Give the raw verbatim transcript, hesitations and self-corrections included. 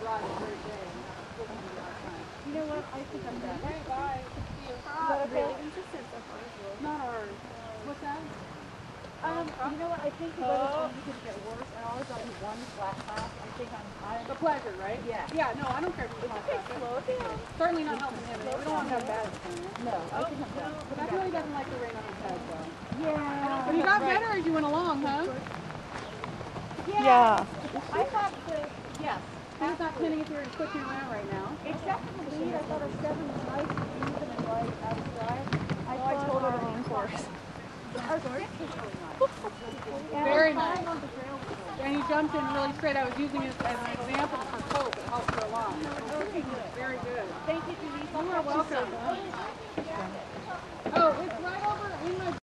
ride a great day. You know what? I think I'm done. Okay, bye. See you. Is that okay? Not ours. What's that? Um, you know what? I think the weather's only going to get worse, and ours on one flat path. I think I'm. I'm The pleasure, right? Yeah. Yeah. No, I don't care if you want that. slow down. Certainly not helping him. We don't want to have bad. No, I think I'm done. But that really doesn't like the rain on his head, though. Yeah. But he got better as you went along, huh? Yeah. I thought the yes. He's not pinning it here and switching around right now. Except for the lead, I thought our seven was nice and even and like outside. I, Oh, I told her the wrong course. Our six was really nice. Very nice. And he jumped in really straight. I was using it as an example for Cope. It helped her along. Okay, good. Very good. Thank you, Denise. You are welcome. Oh, it's right over in my